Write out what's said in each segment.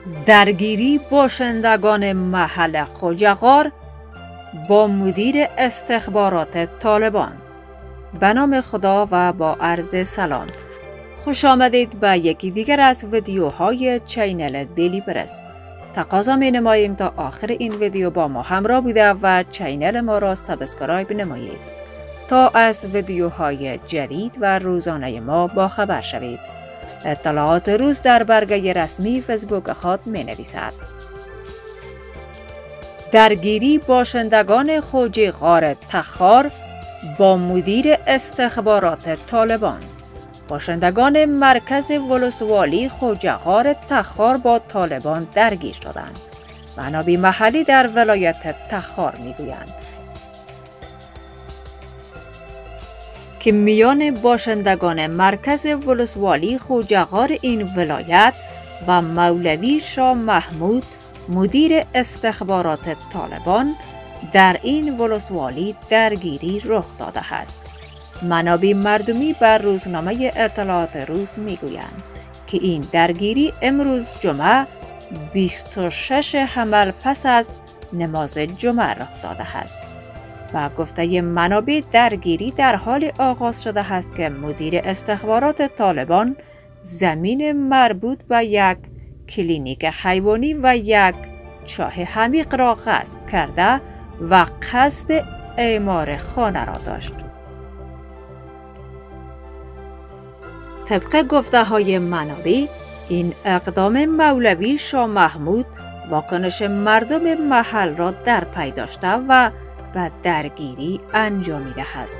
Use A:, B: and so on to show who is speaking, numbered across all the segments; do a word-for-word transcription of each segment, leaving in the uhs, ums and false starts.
A: درگیری باشندگان محل خوجغار با مدیر استخبارات طالبان. به نام خدا و با عرض سلام. خوش آمدید به یکی دیگر از ویدیوهای چینل دیلی پرس. تقاضا می نماییم تا آخر این ویدیو با ما همراه بوده و چینل ما را سابسکرایب نمایید تا از ویدیوهای جدید و روزانه ما با خبر شوید. اطلاعات روز در برگه رسمی فیسبوک خود می نویسد: درگیری باشندگان خوجغار تخار با مدیر استخبارات طالبان. باشندگان مرکز ولسوالی خوجغار تخار با طالبان درگیر شدند. منابع محلی در ولایت تخار میگویند که میان باشندگان مرکز ولسوالی خوجغار این ولایت و مولوی شاه محمود مدیر استخبارات طالبان در این ولسوالی درگیری رخ داده است. منابع مردمی بر روزنامه اطلاعات روز میگویند که این درگیری امروز جمعه بیست و شش حمل پس از نماز جمعه رخ داده است. و گفته منابع درگیری در حال آغاز شده است که مدیر استخبارات طالبان زمین مربوط به یک کلینیک حیوانی و یک چاه عمیق را غصب کرده و قصد اعمار خانه را داشت. طبق گفته های منابع، این اقدام مولوی شاه محمود واکنش مردم محل را در پی داشته و به درگیری انجامیده است.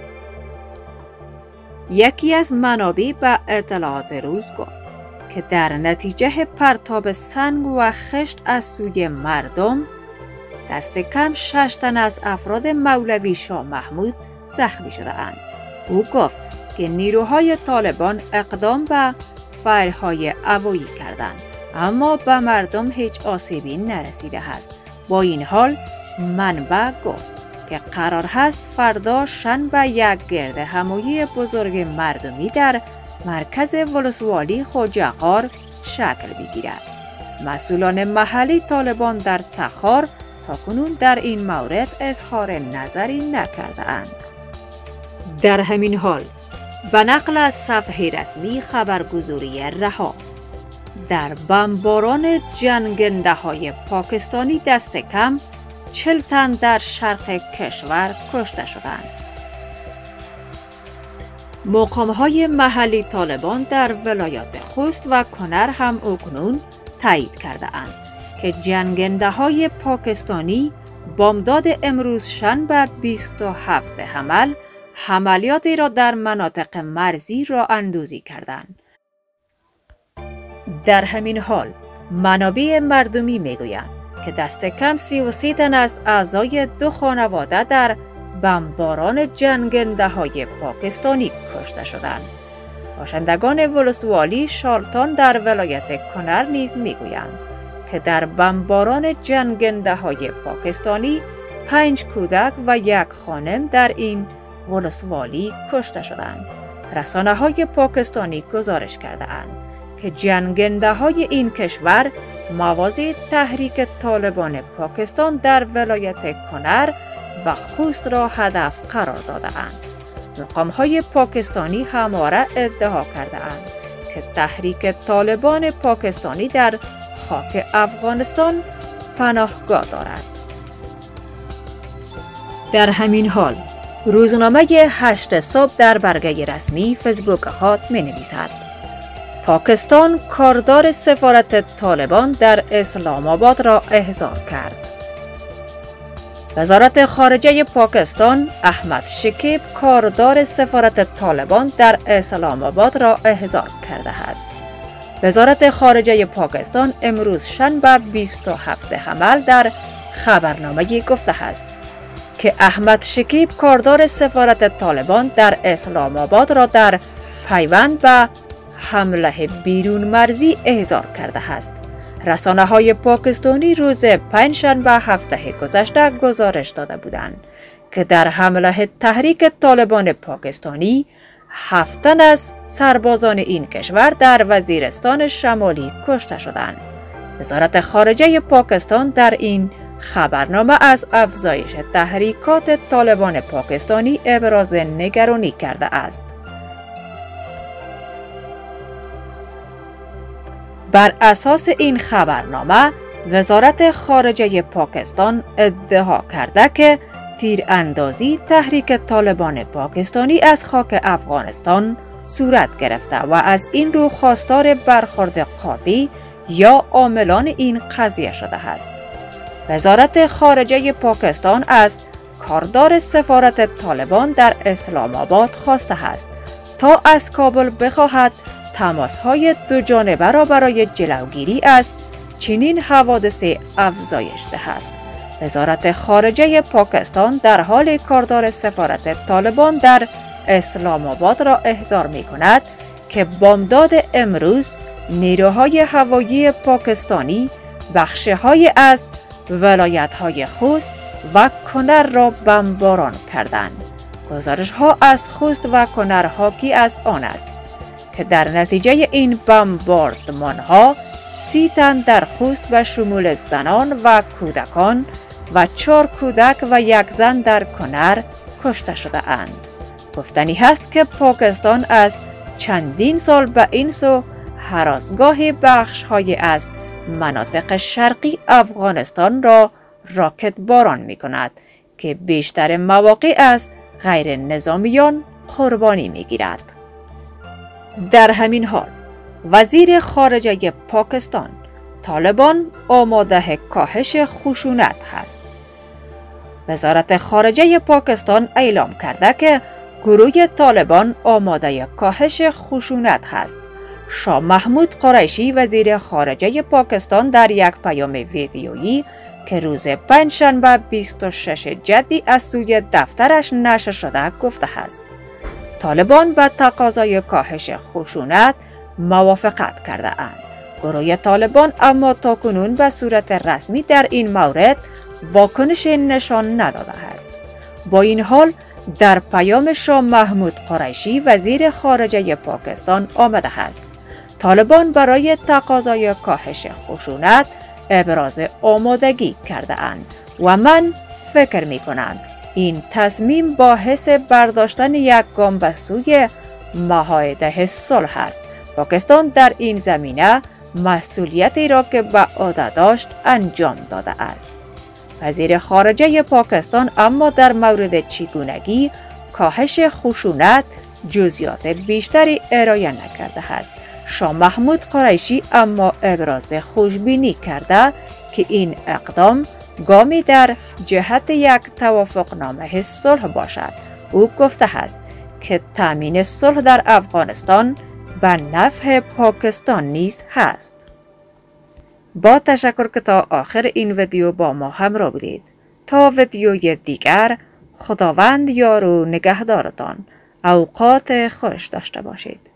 A: یکی از منابع به اطلاعات روز گفت که در نتیجه پرتاب سنگ و خشت از سوی مردم دست کم شش تن از افراد مولوی شاه محمود زخمی شده‌اند. او گفت که نیروهای طالبان اقدام به فایرهای هوایی کردند اما به مردم هیچ آسیبی نرسیده است. با این حال منبع گفت که قرار است فردا شنبه یک گرد همایی بزرگ مردمی در مرکز ولسوالی خوجغار شکل بگیرد. مسئولان محلی طالبان در تخار تاکنون در این مورد اظهار نظری نکرده اند. در همین حال به نقل از صفحه رسمی خبرگزاری رها، در بمباران جنگنده های پاکستانی دست کم چهل تن در شرق کشور کشته شدند. مقام‌های محلی طالبان در ولایات خوست و کنر هم اکنون تایید کرده اند که جنگنده های پاکستانی بامداد امروز شنبه بیست و هفت حمل عملیاتی را در مناطق مرزی راه اندازی کردند. در همین حال منابع مردمی میگویند که دست کم سی و سه تن از اعضای دو خانواده در بمباران جنگنده های پاکستانی کشته شدند. باشندگان ولسوالی شالتان در ولایت کنر نیز میگویند که در بمباران جنگنده های پاکستانی پنج کودک و یک خانم در این ولسوالی کشته شدند. رسانه های پاکستانی گزارش کرده اند که جنگنده های این کشور موازی تحریک طالبان پاکستان در ولایت کنر و خوست را هدف قرار داده اند. مقام های پاکستانی همواره ادعا کرده اند که تحریک طالبان پاکستانی در خاک افغانستان پناهگاه دارد. در همین حال روزنامه هشت صبح در برگه رسمی فیسبوک خود می نویسد: پاکستان کاردار سفارت طالبان در اسلام آباد را احضار کرد. وزارت خارجه پاکستان احمد شکیب کاردار سفارت طالبان در اسلام آباد را احضار کرده است. وزارت خارجه پاکستان امروز شنبه بیست و هفت حمل در خبرنامه گفته است که احمد شکیب کاردار سفارت طالبان در اسلام آباد را در پیوند به حمله بیرون مرزی احضار کرده است. رسانه های پاکستانی روز پنجشنبه هفته گذشته گزارش داده بودند که در حمله تحریک طالبان پاکستانی هفت تن از سربازان این کشور در وزیرستان شمالی کشته شدند. وزارت خارجه پاکستان در این خبرنامه از افزایش تحریکات طالبان پاکستانی ابراز نگرانی کرده است. بر اساس این خبرنامه، وزارت خارجه پاکستان ادعا کرده که تیراندازی تحریک طالبان پاکستانی از خاک افغانستان صورت گرفته و از این رو خواستار برخورد قاطع یا عاملان این قضیه شده است. وزارت خارجه پاکستان از کاردار سفارت طالبان در اسلام آباد خواسته است تا از کابل بخواهد تماس‌های دو جانبه را برای جلوگیری از چنین حوادثی افزایش دهد. وزارت خارجه پاکستان در حال کاردار سفارت طالبان در اسلام آباد را احضار می کند که بامداد امروز نیروهای هوایی پاکستانی بخش‌های از ولایت‌های خوست و کنر را بمباران کردند. گزارش‌ها از خوست و کنر حاکی از آن است که در نتیجه این بمباردمان‌ها سی تن در خوست به شمول زنان و کودکان و چهار کودک و یک زن در کنر کشته شده اند. گفتنی هست که پاکستان از چندین سال به این سو هراسگاه بخش‌های از مناطق شرقی افغانستان را راکت باران می کند که بیشتر مواقع از غیر نظامیان قربانی می گیرد. در همین حال وزیر خارجه پاکستان طالبان آماده کاهش خشونت است. وزارت خارجه پاکستان اعلام کرده که گروه طالبان آماده کاهش خشونت است. شاه محمود قریشی وزیر خارجه پاکستان در یک پیام ویدیویی که روز پنجشنبه بیست و ششم جدی از سوی دفترش نشر شده گفته است طالبان به تقاضای کاهش خشونت موافقت کرده اند. گروه طالبان اما تاکنون به صورت رسمی در این مورد واکنش نشان نداده است. با این حال در پیام شاه محمود قریشی وزیر خارجه پاکستان آمده است طالبان برای تقاضای کاهش خشونت ابراز آمادگی کرده اند و من فکر می کنم این تصمیم باعث برداشتن یک گام به سوی معاهده صلح است. پاکستان در این زمینه مسئولیتی را که به عهده داشت انجام داده است. وزیر خارجه پاکستان اما در مورد چگونگی کاهش خشونت جزئیات بیشتری ارائه نکرده است. شاه محمود قریشی اما ابراز خوشبینی کرده که این اقدام گامی در جهت یک توافقنامه صلح باشد. او گفته است که تامین صلح در افغانستان به نفع پاکستان نیز هست. با تشکر که تا آخر این ویدیو با ما همراه بودید. تا ویدیوی دیگر خداوند یار و نگهدارتان. اوقات خوش داشته باشید.